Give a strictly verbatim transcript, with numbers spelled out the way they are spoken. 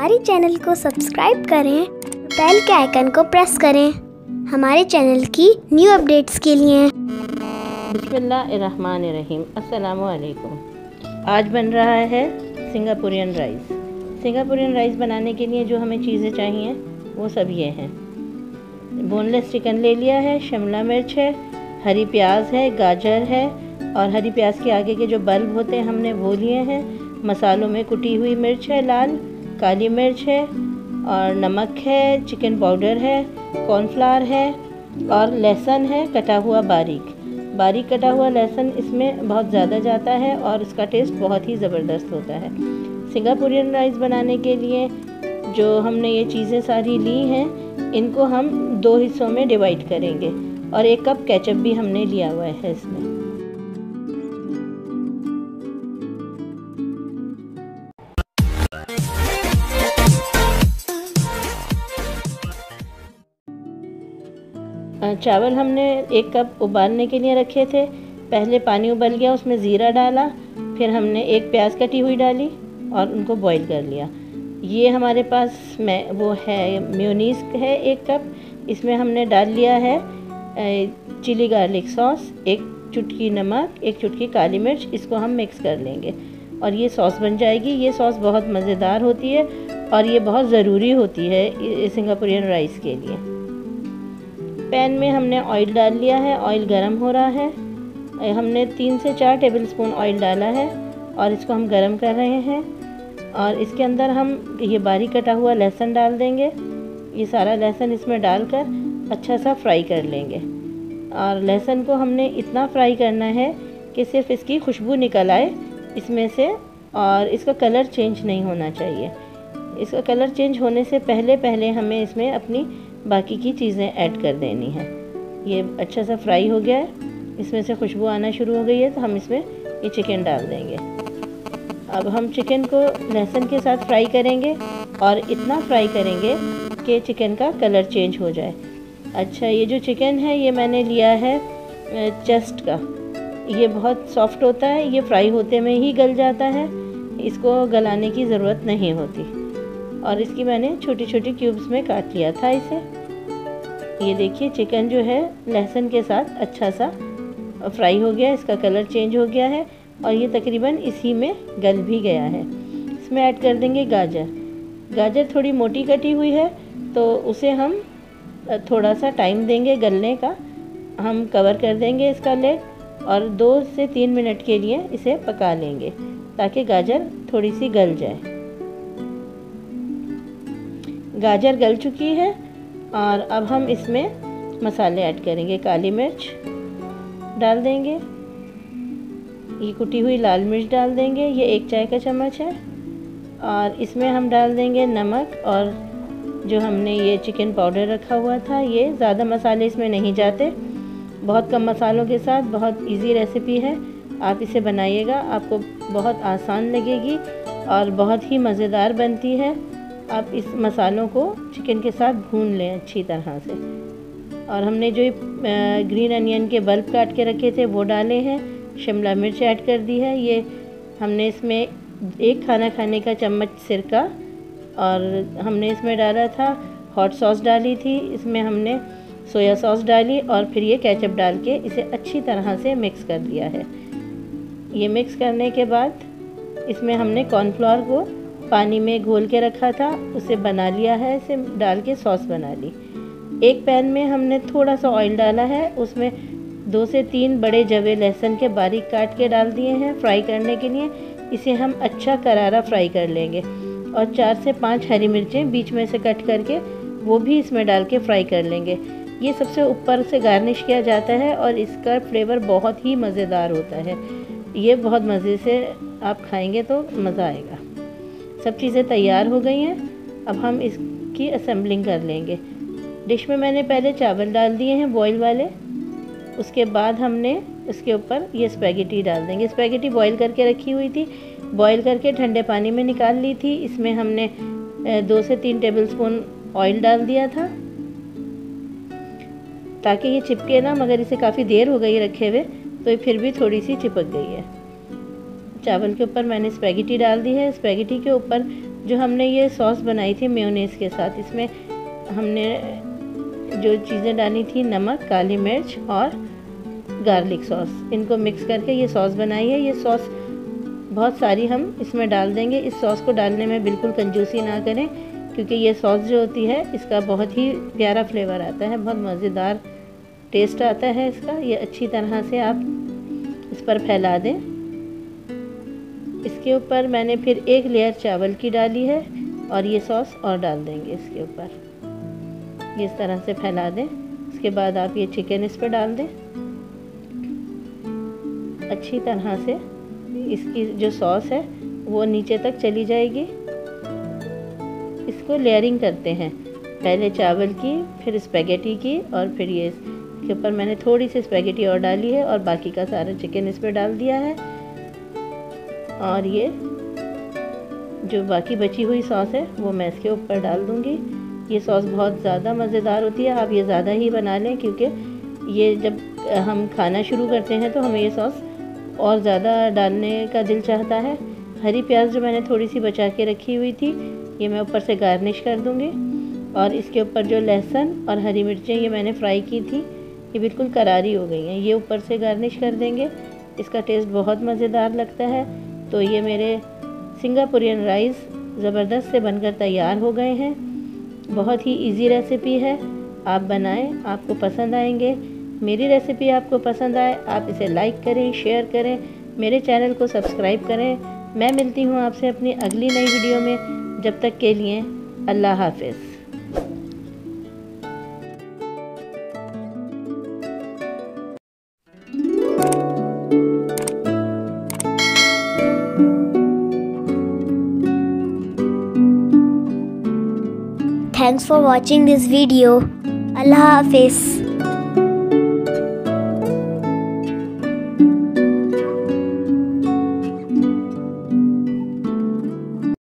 हमारे चैनल को सब्सक्राइब करें, बेल के आइकन को प्रेस करें हमारे चैनल की न्यू अपडेट्स के लिए। बिस्मिल्लाहिर्रहमानिर्रहीम। अस्सलामु अलैकुम। आज बन रहा है सिंगापुरियन राइस। सिंगापुरियन राइस बनाने के लिए जो हमें चीज़ें चाहिए वो सब ये हैं। बोनलेस चिकन ले लिया है, शिमला मिर्च है, हरी प्याज है, गाजर है और हरी प्याज के आगे के जो बल्ब होते हैं हमने वो लिए हैं। मसालों में कुटी हुई मिर्च है, लाल काली मिर्च है और नमक है, चिकन पाउडर है, कॉर्नफ्लावर है और लहसुन है कटा हुआ बारीक बारीक कटा हुआ लहसुन इसमें बहुत ज़्यादा जाता है और इसका टेस्ट बहुत ही ज़बरदस्त होता है। सिंगापुरियन राइस बनाने के लिए जो हमने ये चीज़ें सारी ली हैं इनको हम दो हिस्सों में डिवाइड करेंगे और एक कप केचप भी हमने लिया हुआ है इसमें। चावल हमने एक कप उबालने के लिए रखे थे। पहले पानी उबल गया, उसमें ज़ीरा डाला, फिर हमने एक प्याज कटी हुई डाली और उनको बॉईल कर लिया। ये हमारे पास में वो है मेयोनीज़ है एक कप, इसमें हमने डाल लिया है चिली गार्लिक सॉस, एक चुटकी नमक, एक चुटकी काली मिर्च। इसको हम मिक्स कर लेंगे और ये सॉस बन जाएगी। ये सॉस बहुत मज़ेदार होती है और ये बहुत ज़रूरी होती है सिंगापुरियन राइस के लिए। पैन में हमने ऑयल डाल लिया है, ऑयल गरम हो रहा है। हमने तीन से चार टेबलस्पून ऑयल डाला है और इसको हम गरम कर रहे हैं और इसके अंदर हम ये बारीक कटा हुआ लहसुन डाल देंगे। ये सारा लहसुन इसमें डालकर अच्छा सा फ्राई कर लेंगे और लहसुन को हमने इतना फ्राई करना है कि सिर्फ इसकी खुशबू निकल आए इसमें से और इसका कलर चेंज नहीं होना चाहिए। इसका कलर चेंज होने से पहले पहले हमें इसमें अपनी बाकी की चीज़ें ऐड कर देनी है। ये अच्छा सा फ्राई हो गया है, इसमें से खुशबू आना शुरू हो गई है तो हम इसमें ये चिकन डाल देंगे। अब हम चिकन को लहसुन के साथ फ्राई करेंगे और इतना फ्राई करेंगे कि चिकन का कलर चेंज हो जाए। अच्छा, ये जो चिकन है ये मैंने लिया है चेस्ट का। ये बहुत सॉफ्ट होता है, ये फ्राई होते में ही गल जाता है, इसको गलाने की ज़रूरत नहीं होती। और इसकी मैंने छोटी छोटी क्यूब्स में काट लिया था इसे। ये देखिए चिकन जो है लहसुन के साथ अच्छा सा फ्राई हो गया, इसका कलर चेंज हो गया है और ये तकरीबन इसी में गल भी गया है। इसमें ऐड कर देंगे गाजर। गाजर थोड़ी मोटी कटी हुई है तो उसे हम थोड़ा सा टाइम देंगे गलने का। हम कवर कर देंगे इसका लेग और दो से तीन मिनट के लिए इसे पका लेंगे ताकि गाजर थोड़ी सी गल जाए। गाजर गल चुकी है और अब हम इसमें मसाले ऐड करेंगे। काली मिर्च डाल देंगे, ये कुटी हुई लाल मिर्च डाल देंगे, ये एक चाय का चम्मच है और इसमें हम डाल देंगे नमक और जो हमने ये चिकन पाउडर रखा हुआ था। ये ज़्यादा मसाले इसमें नहीं जाते, बहुत कम मसालों के साथ बहुत इजी रेसिपी है। आप इसे बनाइएगा, आपको बहुत आसान लगेगी और बहुत ही मज़ेदार बनती है। आप इस मसालों को चिकन के साथ भून लें अच्छी तरह से। और हमने जो ग्रीन अनियन के बल्ब काट के रखे थे वो डाले हैं, शिमला मिर्च ऐड कर दी है। ये हमने इसमें एक खाना खाने का चम्मच सिरका और हमने इसमें डाला था हॉट सॉस डाली थी, इसमें हमने सोया सॉस डाली और फिर ये केचप डाल के इसे अच्छी तरह से मिक्स कर दिया है। ये मिक्स करने के बाद इसमें हमने कॉर्नफ्लावर को पानी में घोल के रखा था, उसे बना लिया है, इसे डाल के सॉस बना ली। एक पैन में हमने थोड़ा सा ऑयल डाला है, उसमें दो से तीन बड़े जवे लहसुन के बारीक काट के डाल दिए हैं फ्राई करने के लिए। इसे हम अच्छा करारा फ्राई कर लेंगे और चार से पाँच हरी मिर्चें बीच में से कट करके वो भी इसमें डाल के फ्राई कर लेंगे। ये सबसे ऊपर से गार्निश किया जाता है और इसका फ्लेवर बहुत ही मज़ेदार होता है। ये बहुत मज़े से आप खाएंगे तो मज़ा आएगा। सब चीज़ें तैयार हो गई हैं, अब हम इसकी असेंबलिंग कर लेंगे। डिश में मैंने पहले चावल डाल दिए हैं बॉईल वाले, उसके बाद हमने इसके ऊपर ये स्पैगेटी डाल देंगे। स्पैगेटी बॉईल करके रखी हुई थी, बॉईल करके ठंडे पानी में निकाल ली थी। इसमें हमने दो से तीन टेबलस्पून ऑयल डाल दिया था ताकि ये चिपके ना, मगर इसे काफ़ी देर हो गई रखे हुए तो ये फिर भी थोड़ी सी चिपक गई है। चावल के ऊपर मैंने स्पैगेटी डाल दी है। स्पैगेटी के ऊपर जो हमने ये सॉस बनाई थी मेयोनेज़ के साथ, इसमें हमने जो चीज़ें डाली थी, नमक, काली मिर्च और गार्लिक सॉस, इनको मिक्स करके ये सॉस बनाई है। ये सॉस बहुत सारी हम इसमें डाल देंगे। इस सॉस को डालने में बिल्कुल कंजूसी ना करें, क्योंकि ये सॉस जो होती है इसका बहुत ही प्यारा फ्लेवर आता है, बहुत मज़ेदार टेस्ट आता है इसका। ये अच्छी तरह से आप इस पर फैला दें। इसके ऊपर मैंने फिर एक लेयर चावल की डाली है और ये सॉस और डाल देंगे इसके ऊपर। ये इस तरह से फैला दें। इसके बाद आप ये चिकन इस पर डाल दें अच्छी तरह से। इसकी जो सॉस है वो नीचे तक चली जाएगी। इसको लेयरिंग करते हैं, पहले चावल की, फिर स्पैगेटी की, और फिर ये इसके ऊपर मैंने थोड़ी सी स्पैगेटी और डाली है और बाकी का सारा चिकन इस पर डाल दिया है। और ये जो बाकी बची हुई सॉस है वो मैं इसके ऊपर डाल दूँगी। ये सॉस बहुत ज़्यादा मज़ेदार होती है, आप ये ज़्यादा ही बना लें, क्योंकि ये जब हम खाना शुरू करते हैं तो हमें ये सॉस और ज़्यादा डालने का दिल चाहता है। हरी प्याज जो मैंने थोड़ी सी बचा के रखी हुई थी, ये मैं ऊपर से गार्निश कर दूँगी। और इसके ऊपर जो लहसुन और हरी मिर्चें ये मैंने फ्राई की थी, ये बिल्कुल करारी हो गई हैं, ये ऊपर से गार्निश कर देंगे। इसका टेस्ट बहुत मज़ेदार लगता है। तो ये मेरे सिंगापुरियन राइस ज़बरदस्त से बनकर तैयार हो गए हैं। बहुत ही इजी रेसिपी है, आप बनाएं, आपको पसंद आएंगे। मेरी रेसिपी आपको पसंद आए, आप इसे लाइक करें, शेयर करें, मेरे चैनल को सब्सक्राइब करें। मैं मिलती हूँ आपसे अपनी अगली नई वीडियो में। जब तक के लिए अल्लाह हाफ़िज़। Thanks for watching this video. Allah Hafiz.